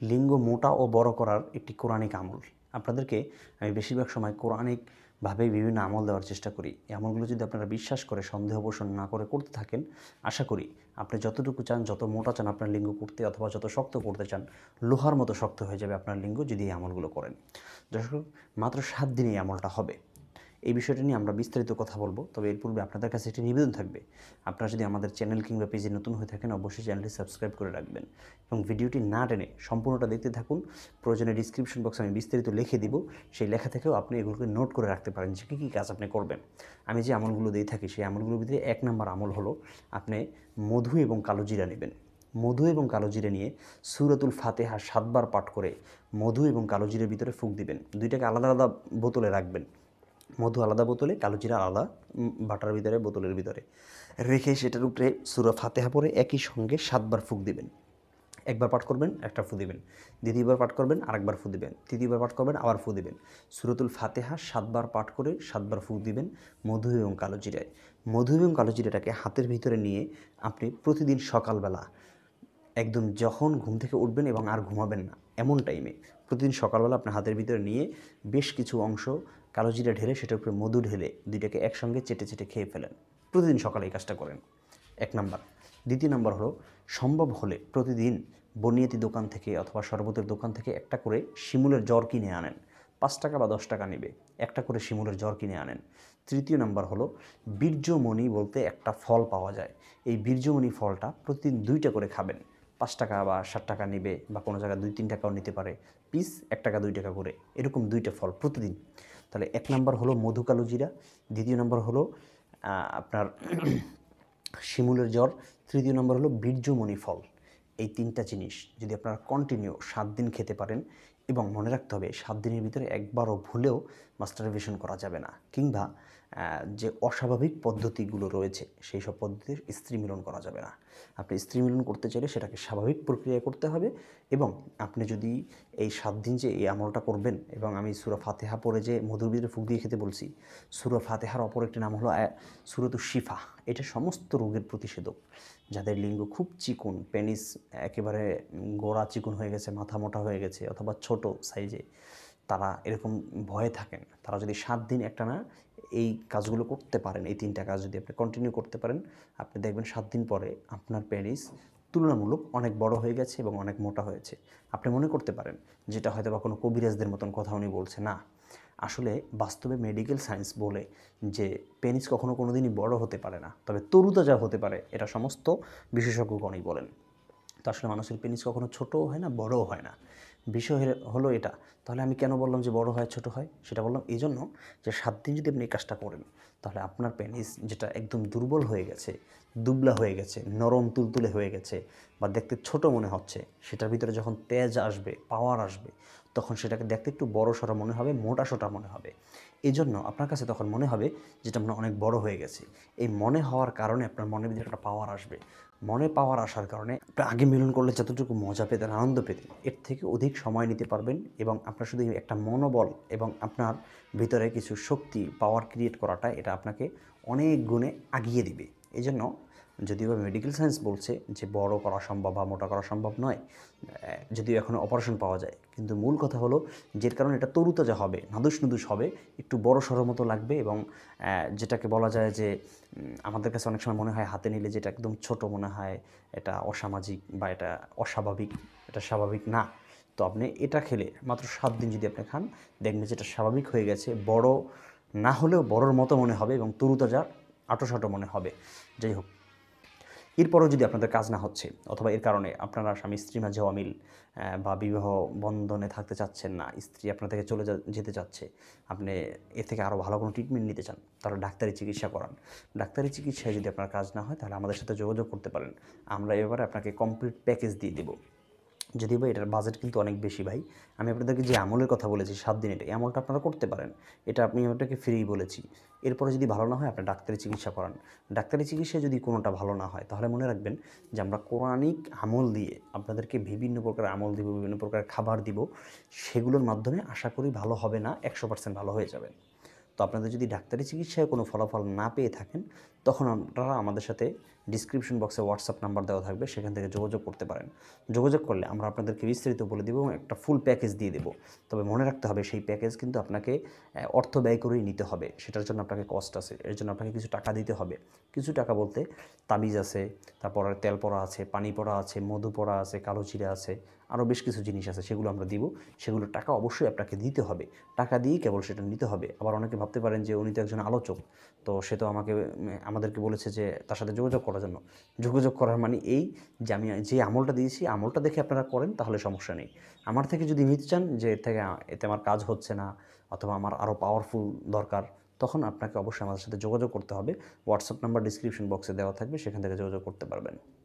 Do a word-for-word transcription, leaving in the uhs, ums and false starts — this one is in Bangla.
লিঙ্গ মোটা ও বড় করার একটি কোরআনিক আমল। আপনাদেরকে আমি বেশিরভাগ সময় কোরআনিকভাবে বিভিন্ন আমল দেওয়ার চেষ্টা করি। এই আমলগুলো যদি আপনারা বিশ্বাস করে সন্দেহ পোষণ না করে করতে থাকেন, আশা করি আপনি যতটুকু চান, যত মোটা চান আপনার লিঙ্গ করতে, অথবা যত শক্ত করতে চান, লোহার মতো শক্ত হয়ে যাবে আপনার লিঙ্গ যদি এই আমলগুলো করেন। দর্শক, মাত্র সাত দিনে এই আমলটা হবে। এই বিষয়টা নিয়ে আমরা বিস্তারিত কথা বলবো, তবে এর পূর্বে আপনাদের কাছে একটি নিবেদন থাকবে। আপনারা যদি আমাদের চ্যানেল কিংবা পেজে নতুন হয়ে থাকেন, অবশ্যই চ্যানেলটি সাবস্ক্রাইব করে রাখবেন এবং ভিডিওটি না টেনে সম্পূর্ণটা দেখতে থাকুন। প্রয়োজনে ডিসক্রিপশন বক্সে আমি বিস্তারিত লিখে দিব, সেই লেখা থেকেও আপনি এগুলোকে নোট করে রাখতে পারেন যে কী কী কাজ আপনি করবেন। আমি যে আমলগুলো দিয়ে থাকি সেই আমলগুলোর ভিতরে এক নম্বর আমল হলো আপনি মধু এবং কালো জিরা নেবেন। মধু এবং কালো জিরে নিয়ে সূরাতুল ফাতিহা সাতবার পাঠ করে মধু এবং কালো জিরের ভিতরে ফুঁক দিবেন। দুইটাকে আলাদা আলাদা বোতলে রাখবেন। মধু আলাদা বোতলে, কালো জিরা আলাদা বাটার ভিতরে, বোতলের ভিতরে রেখে সেটার উপরে সূরা ফাতিহা পড়ে একই সঙ্গে সাতবার ফুঁক দিবেন। একবার পাঠ করবেন, একটা ফু দিবেন। দ্বিতীয়বার পাঠ করবেন, আরেকবার ফু দিবেন। তৃতীয়বার পাঠ করবেন, আবার ফু দিবেন। সূরাতুল ফাতিহা সাতবার পাঠ করে সাতবার ফু দিবেন মধু এবং কালো জিরায়। মধু এবং কালো জিরাটাকে হাতের ভিতরে নিয়ে আপনি প্রতিদিন সকালবেলা একদম যখন ঘুম থেকে উঠবেন এবং আর ঘুমাবেন না এমন টাইমে প্রতিদিন সকালবেলা আপনার হাতের ভিতরে নিয়ে বেশ কিছু অংশ কালো জিরা ঢেলে সেটার উপরে মধু ঢেলে দুইটাকে একসঙ্গে চেটে চেটে খেয়ে ফেলেন। প্রতিদিন সকালে এই কাজটা করেন, এক নাম্বার। দ্বিতীয় নাম্বার হলো, সম্ভব হলে প্রতিদিন বনিয়াতি দোকান থেকে অথবা শরবতের দোকান থেকে একটা করে শিমুলের জ্বর কিনে আনেন। পাঁচ টাকা বা দশ টাকা নেবে, একটা করে শিমুলের জ্বর কিনে আনেন। তৃতীয় নাম্বার হলো, বীর্যমণি বলতে একটা ফল পাওয়া যায়, এই বীর্যমণি ফলটা প্রতিদিন দুইটা করে খাবেন। পাঁচ টাকা বা ষাট টাকা নেবে, বা কোনো জায়গায় দুই তিন টাকাও নিতে পারে, পিস এক টাকা দুই টাকা করে, এরকম দুইটা ফল প্রতিদিন। তাহলে এক নাম্বার হলো মধু কালো জিরা, দ্বিতীয় নম্বর হলো আপনার শিমুলের জ্বর, তৃতীয় নম্বর হলো বীর্যমণি ফল। এই তিনটা জিনিস যদি আপনারা কন্টিনিউ সাত দিন খেতে পারেন, এবং মনে রাখতে হবে সাত দিনের ভিতরে একবারও ভুলেও মাস্টারবেশন করা যাবে না, কিংবা যে অস্বাভাবিক পদ্ধতিগুলো রয়েছে সেই সব পদ্ধতির স্ত্রী মিলন করা যাবে না। আপনি স্ত্রী মিলন করতে চাইলে সেটাকে স্বাভাবিক প্রক্রিয়ায় করতে হবে। এবং আপনি যদি এই সাত দিন যে এই আমলটা করবেন, এবং আমি সূরা ফাতিহা পড়ে যে মধুর ভিতরে ফুঁক দিয়ে খেতে বলছি, সূরা ফাতিহার অপর একটি নাম হলো সূরাতুশ শিফা। এটা সমস্ত রোগের প্রতিষেধক। যাদের লিঙ্গ খুব চিকুন, পেনিস একেবারে গোড়া চিকুন হয়ে গেছে, মাথা মোটা হয়ে গেছে, অথবা ছোট সাইজে, তারা এরকম ভয়ে থাকেন, তারা যদি সাত দিন একটানা এই কাজগুলো করতে পারেন, এই তিনটা কাজ যদি আপনি কন্টিনিউ করতে পারেন, আপনি দেখবেন সাত দিন পরে আপনার পেনিস তুলনামূলক অনেক বড় হয়ে গেছে এবং অনেক মোটা হয়েছে। আপনি মনে করতে পারেন যেটা হয়তো বা কোনো কবিরাজদের মতন কথা উনি বলছে, না, আসলে বাস্তবে মেডিকেল সায়েন্স বলে যে পেনিস কখনো কোনো দিনই বড় হতে পারে না, তবে তরুতাজা হতে পারে, এটা সমস্ত বিশেষজ্ঞগণই বলেন। তো আসলে মানুষের পেনিস কখনো ছোটও হয় না, বড়ও হয় না। বিষয় হলো এটা। তাহলে আমি কেন বললাম যে বড় হয় ছোট হয়? সেটা বললাম এই জন্য যে সাত দিন যদি আপনি এই কাজটা করেন, তাহলে আপনার পেনিস যেটা একদম দুর্বল হয়ে গেছে, দুবলা হয়ে গেছে, নরম তুলতুলে হয়ে গেছে, বা দেখতে ছোট মনে হচ্ছে, সেটার ভিতরে যখন তেজ আসবে, পাওয়ার আসবে, তখন সেটাকে দেখতে একটু বড় সড়ো মনে হবে, মোটা সোটা মনে হবে। এই জন্য আপনার কাছে তখন মনে হবে যেটা আপনার অনেক বড় হয়ে গেছে। এই মনে হওয়ার কারণে আপনার মনের ভিতরে একটা পাওয়ার আসবে। মনে পাওয়ার আসার কারণে আপনি আগে মিলন করলে যতটুকু মজা পেতেন, আনন্দ পেতেন, এর থেকে অধিক সময় নিতে পারবেন, এবং আপনার শুধু একটা মনোবল এবং আপনার ভিতরে কিছু শক্তি, পাওয়ার ক্রিয়েট করাটা, এটা আপনাকে অনেক গুণে আগিয়ে দিবে। এই জন্য যদিও মেডিকেল সায়েন্স বলছে যে বড় করা সম্ভব বা মোটা করা সম্ভব নয়, যদিও এখন অপারেশন পাওয়া যায়, কিন্তু মূল কথা হলো যের কারণে এটা তরুতাজা হবে, নাদুস নুদুস হবে, একটু বড় সড়ো মতো লাগবে, এবং যেটাকে বলা যায় যে আমাদের কাছে অনেক সময় মনে হয় হাতে নিলে যেটা একদম ছোট মনে হয়, এটা অসামাজিক বা এটা অস্বাভাবিক, এটা স্বাভাবিক না। তো আপনি এটা খেলে মাত্র সাত দিন যদি আপনি খান, দেখবেন যেটা স্বাভাবিক হয়ে গেছে, বড় না হলেও বড়োর মতো মনে হবে এবং তরুতাজা আটোসাটো মনে হবে। যাই হোক, এরপরও যদি আপনাদের কাজ না হচ্ছে, অথবা এর কারণে আপনারা স্বামী স্ত্রী মাঝে অমিল বা বিবাহ বন্ধনে থাকতে চাচ্ছেন না, স্ত্রী আপনার থেকে চলে যেতে চাচ্ছে, আপনি এর থেকে আরও ভালো কোনো ট্রিটমেন্ট নিতে চান, তাহলে ডাক্তারি চিকিৎসা করান। ডাক্তারি চিকিৎসায় যদি আপনার কাজ না হয়, তাহলে আমাদের সাথে যোগাযোগ করতে পারেন। আমরা এবারে আপনাকে কমপ্লিট প্যাকেজ দিয়ে দেবো। যদিও বা এটার বাজেট কিন্তু অনেক বেশি ভাই। আমি আপনাদেরকে যে আমলের কথা বলেছি সাত দিন, এটা এই আমলটা আপনারা করতে পারেন, এটা আপনি আপনাকে ফ্রি বলেছি। এরপরে যদি ভালো না হয়, আপনি ডাক্তারি চিকিৎসা করান। ডাক্তারি চিকিৎসায় যদি কোনোটা ভালো না হয়, তাহলে মনে রাখবেন যে আমরা কোরআনিক আমল দিয়ে আপনাদেরকে বিভিন্ন প্রকার আমল দিব, বিভিন্ন প্রকার খাবার দিব, সেগুলোর মাধ্যমে আশা করি ভালো হবে না, একশো পার্সেন্ট ভালো হয়ে যাবেন। তো আপনাদের যদি ডাক্তারি চিকিৎসায় কোনো ফলাফল না পেয়ে থাকেন, তখন আপনারা আমাদের সাথে ডিসক্রিপশন বক্সে হোয়াটসঅ্যাপ নাম্বার দেওয়া থাকবে, সেখান থেকে যোগাযোগ করতে পারেন। যোগাযোগ করলে আমরা আপনাদেরকে বিস্তারিত বলে দেবো এবং একটা ফুল প্যাকেজ দিয়ে দেবো। তবে মনে রাখতে হবে সেই প্যাকেজ কিন্তু আপনাকে অর্থ ব্যয় করেই নিতে হবে, সেটার জন্য আপনাকে কস্ট আছে, এর জন্য আপনাকে কিছু টাকা দিতে হবে। কিছু টাকা বলতে তাবিজ আছে, তারপর তেল পড়া আছে, পানি পড়া আছে, মধু পড়া আছে, কালো জিরা আছে, আরও বেশ কিছু জিনিস আছে, সেগুলো আমরা দিব। সেগুলো টাকা অবশ্যই আপনাকে দিতে হবে, টাকা দিয়েই কেবল সেটা নিতে হবে। আবার অনেকে ভাবতে পারেন যে উনি তো একজন আলোচক, তো সে তো আমাকে আমাদেরকে বলেছে যে তার সাথে যোগাযোগ করার জন্য। যোগাযোগ করার মানে এই যে আমি যে আমলটা দিয়েছি, আমলটা দেখে আপনারা করেন তাহলে সমস্যা নেই। আমার থেকে যদি নিতে চান যে এর থেকে এতে আমার কাজ হচ্ছে না অথবা আমার আরও পাওয়ারফুল দরকার, তখন আপনাকে অবশ্যই আমাদের সাথে যোগাযোগ করতে হবে। হোয়াটসঅ্যাপ নাম্বার ডিসক্রিপশন বক্সে দেওয়া থাকবে, সেখান থেকে যোগাযোগ করতে পারবেন।